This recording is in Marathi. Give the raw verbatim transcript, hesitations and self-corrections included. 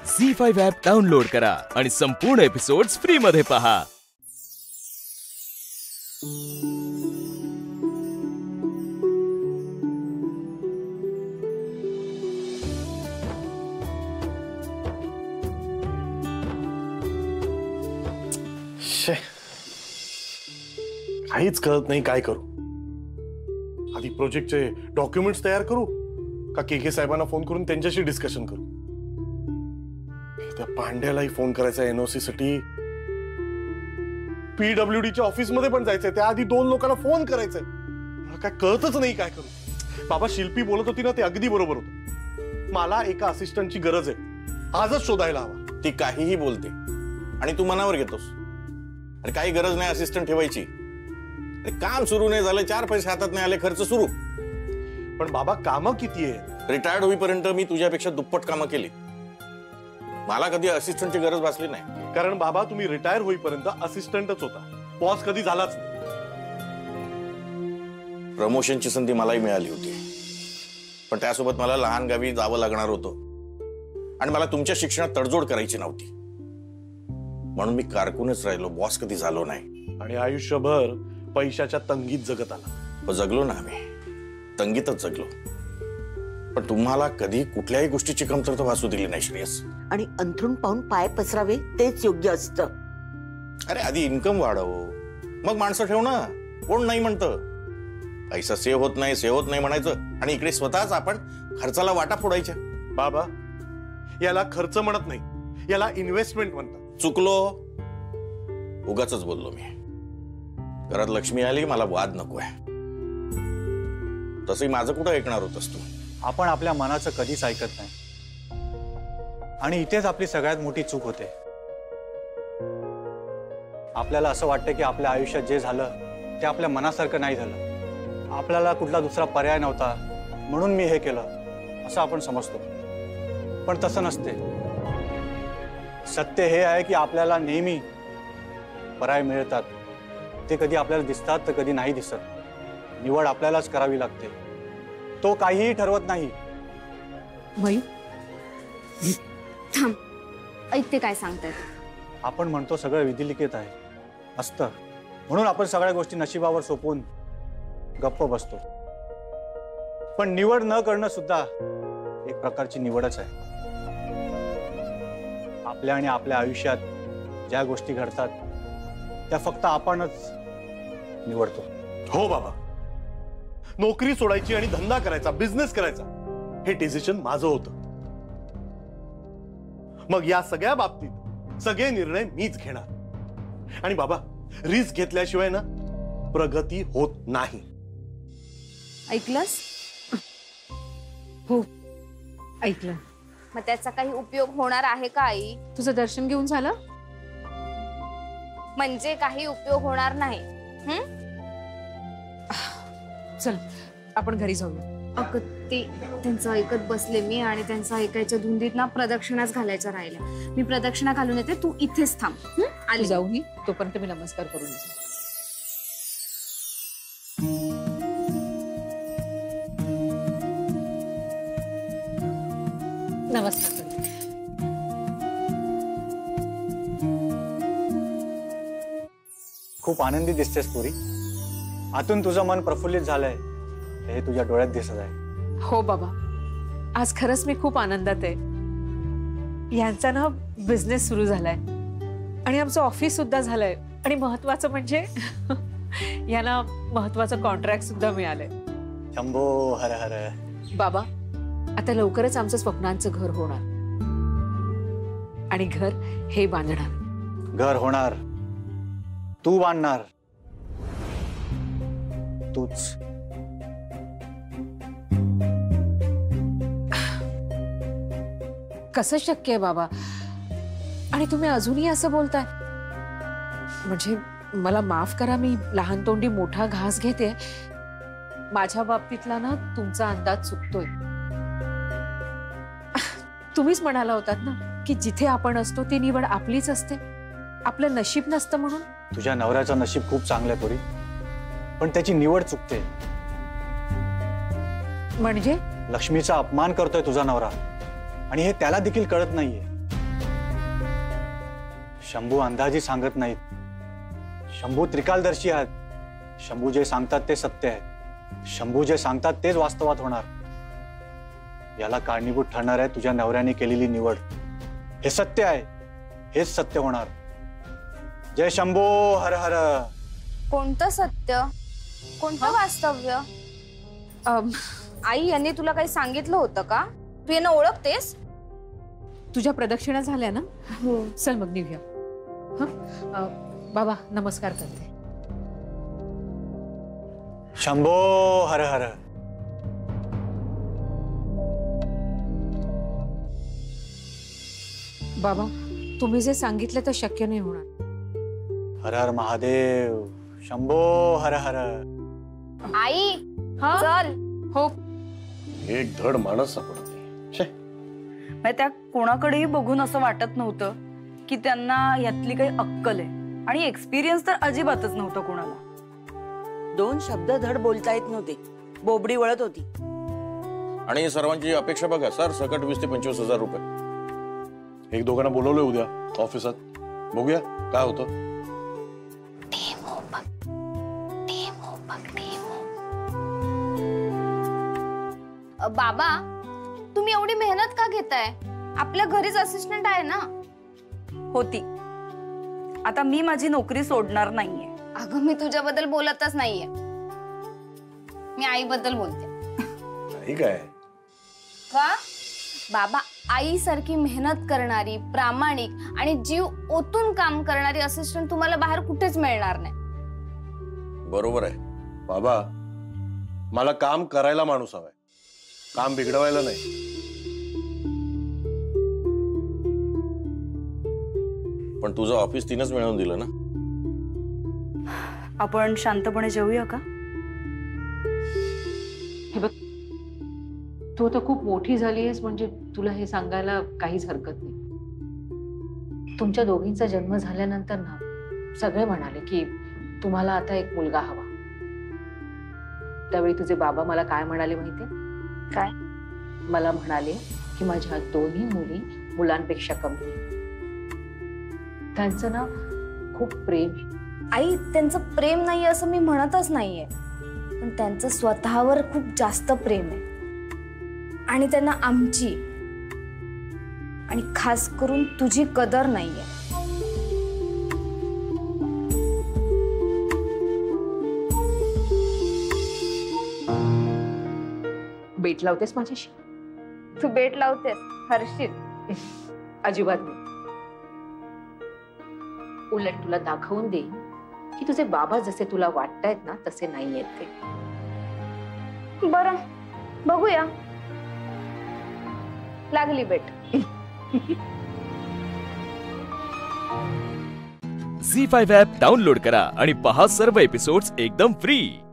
झी फाइव्ह ॲप डाउनलोड करा आणि संपूर्ण एपिसोड्स फ्री मध्ये पहा. काहीच कळत नाही काय करू. आधी प्रोजेक्टचे डॉक्युमेंट्स तयार करू का के के साहेबांना फोन करून त्यांच्याशी डिस्कशन करू. त्या पांड्यालाही फोन करायचा एनओसी साठी. पीडब्ल्यूडीच्या ऑफिस मध्ये पण जायचंय. त्याआधी दोन लोकांना फोन करायचंय. मला काय कळतच नाही काय करू. बाबा शिल्पी बोलत होती ना ते अगदी बरोबर होतं. मला एका असिस्टंटची गरज आहे. आजच शोधायला हवा. ती काहीही बोलते आणि तू मनावर घेतोस. अरे काही गरज नाही असिस्टंट ठेवायची. काम सुरू नाही झालं, चार पैसे हातात नाही आले, खर्च सुरू. पण बाबा कामं किती आहे. रिटायर्ड होईपर्यंत मी तुझ्यापेक्षा दुप्पट कामं केली. मला कधी असिस्टंटची गरज भासली नाही. कारण बाबा तुम्ही रिटायर होईपर्यंत असिस्टंटच होता. बॉस कधी झालाच नाही. प्रमोशनची संधी मलाही मिळाली होती, पण त्यासोबत मला लहान गावी जावं लागणार होतं आणि मला तुमच्या शिक्षणात तडजोड करायची नव्हती. म्हणून मी कारकूनच राहिलो. बॉस कधी झालो नाही. आणि आयुष्यभर पैशाच्या तंगीत जगत आला. जगलो ना आम्ही, तंगीतच जगलो. पण तुम्हाला कधी कुठल्याही गोष्टीची कमतरता भासू दिली नाही श्रेयस. आणि अंथरूण पाहून पाय पसरावे तेच योग्य असतं. अरे आधी इन्कम वाढव, मग माणसं ठेव ना. कोण नाही म्हणतं. पैसा सेव्ह होत नाही सेव्ह होत नाही म्हणायचं आणि इकडे स्वतःच आपण खर्चाला वाटा फोडायच्या. बाबा याला खर्च म्हणत नाही, याला इन्व्हेस्टमेंट म्हणतात. चुकलो, उगाचच बोललो मी. घरात लक्ष्मी आली, मला वाद नकोय. तसंही माझं कुठं ऐकणार होतस तू. आपण आपल्या मनाचं कधीच ऐकत नाही आणि इथेच आपली सगळ्यात मोठी चूक होते. आपल्याला असं वाटतं की आपल्या आयुष्यात जे झालं ते आपल्या मनासारखं नाही झालं. आपल्याला कुठला दुसरा पर्याय नव्हता म्हणून मी हे केलं असं आपण समजतो. पण तसं नसते. सत्य हे आहे की आपल्याला नेहमी पर्याय मिळतात. ते कधी आपल्याला दिसतात तर कधी नाही दिसत. निवड आपल्यालाच करावी लागते. तो काहीही ठरवत नाही. मयू थांब, ऐकते काय सांगतायत. आपण म्हणतो सगळं विधिलिखित आहे असतं, म्हणून आपण सगळ्या गोष्टी नशिबावर सोपवून गप्प बसतो. पण निवड न करणं सुद्धा एक प्रकारची निवडच आहे. आपल्या आणि आपल्या आयुष्यात ज्या गोष्टी घडतात त्या फक्त आपणच निवडतो. हो बाबा, नोकरी सोडायची आणि धंदा करायचा, बिझनेस करायचा हे डिसिजन माझं होतं. मग या सगळ्या बाबतीत सगळे निर्णय मीच घेणार. आणि बाबा रिस्क घेतल्याशिवाय ना प्रगती होत नाही. ऐकलंस? हो ऐकलं. मग त्याचा काही उपयोग होणार आहे का आई? तुझं दर्शन घेऊन झालं? म्हणजे काही उपयोग होणार नाही. हं? चल आपण घरी जाऊया. अगं ते त्यांचं ऐकत बसले मी आणि त्यांचं ऐकायच्या धुंदीत ना प्रदक्षिणाच घालायच्या राहिल्या. मी प्रदक्षिणा घालून येते, तू इथेच थांब. आली जाऊ मी, तोपर्यंत मी नमस्कार करून येते. नमस्कार. खूप आनंदी दिसतेस पुरी. आतून तुझं मन प्रफुल्लित झालंय हे तुझ्या डोळ्यात दिसत आहे. हो बाबा, आज खरंच मी खूप आनंदात आहे. यांचा ना बिझनेस सुरू झालाय आणि आमचं ऑफिस सुद्धा झालंय. आणि महत्वाचं म्हणजे यांना महत्वाचं कॉन्ट्रॅक्ट सुद्धा मिळालंय. शंभो हर हर. बाबा आता लवकरच आमचं स्वप्नांचं घर होणार आणि घर हे बांधणार. घर होणार, तू बांधणार, तूच. कसं शक्य आहे बाबा? आणि तुम्ही अजूनही असं बोलताय? म्हणजे मला माफ करा, मी लहान तोंडी मोठा घास घेते. माझ्या बाबतीतला ना तुमचा अंदाज चुकतोय. तुम्हीच म्हणाला होतात ना की जिथे आपण असतो ती निवड आपलीच असते, आपलं नशीब नसतं म्हणून. तुझ्या नवऱ्याचं नशीब खूप चांगलं आहे पुरी, पण त्याची निवड चुकते. म्हणजे लक्ष्मीचा अपमान करतोय तुझा नवरा आणि हे त्याला देखील कळत नाहीये. शंभू अंदाजी सांगत नाहीत. शंभू त्रिकालदर्शी आहेत. शंभू जे सांगतात ते सत्य आहे. शंभू जे सांगतात तेच वास्तवात होणार. याला कारणीभूत ठरणार आहे तुझ्या नवऱ्याने केलेली निवड. हे सत्य आहे. हेच सत्य होणार. जय शंभो हर हर. कोणतं सत्य? कोणतं वास्तव्य? अम, आई यांनी तुला काही सांगितलं होतं का? तू यांना ओळखतेस? तुझ्या प्रदक्षिणा झाल्या ना? हो. चल मग निघूया. हं? अ, बाबा नमस्कार करते. शंभो हर हर. बाबा तुम्ही जे सांगितलं ते शक्य नाही होणार. हर हर महादेव. शंभो हर हर. आई हा? चल. हो. एक धड माणूस सापडत नाही. छे. म्हणजे त्या कोणाकडेही बघून असं वाटत नव्हतं की त्यांना यातली काही अक्कल आहे आणि एक्सपिरियन्स तर अजिबातच नव्हतं कोणाला. दोन शब्द धड बोलता येत नव्हते. बोबडी वळत होती. आणि सर्वांची अपेक्षा बघा सर, सकट वीस ते पंचवीस हजार रुपये. एक दोघांना बोलवलंय उद्या ऑफिसात. बघूया काय होतं. अ, बाबा तुम्ही एवढी मेहनत का घेताय? आपल्या घरीच असिस्टंट आहे ना. होती. आता मी माझी नोकरी सोडणार नाहीये. अगं मी तुझ्याबद्दल बोलतच नाहीये. मी आईबद्दल बोलते. ठीक आहे. का? बाबा आईसारखी मेहनत करणारी, प्रामाणिक आणि जीव ओतून काम करणारी असिस्टंट तुम्हाला बाहेर कुठेच मिळणार नाही. बरोबर आहे. बाबा मला काम करायला माणूस हवाय, काम बिघडवायला नाही. पण तुझं ऑफिस तिनंच मिळवून दिलं ना. आपण शांतपणे जेवूया का? हे बघ तू आता खूप मोठी झाली आहेस म्हणजे तुला हे सांगायला काहीच हरकत नाही. तुमच्या दोघींचा जन्म झाल्यानंतर ना सगळे म्हणाले की तुम्हाला आता एक मुलगा हवा. त्यावेळी तुझे बाबा मला काय म्हणाले माहितीये? काय? मला म्हणाले की माझ्या दोन्ही मुली मुलांपेक्षा कमी. त्यांचं ना खूप प्रेम. आई त्यांचं प्रेम नाही असं मी म्हणतच नाहीये, पण त्यांचं स्वतःवर खूप जास्त प्रेम आहे आणि त्यांना आमची आणि खास करून तुझी कदर नाहीये. बेट लावतेस माझ्याशी? तू बेट लावतेस हर्षित? अजिबात नाही. उलट तुला दाखवून देईन की तुझे बाबा जसे तुला वाटतायत ना तसे नाहीयेत ते. बरं बघूया. लागली बेट. झी फाईव्ह ॲप डाउनलोड करा आणि पहा सर्व एपिसोड्स एकदम फ्री.